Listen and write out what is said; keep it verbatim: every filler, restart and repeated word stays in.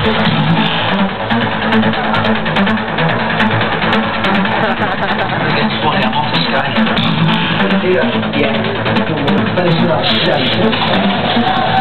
Perché suoni a moto scarica. Stasera viene, non fa nessuna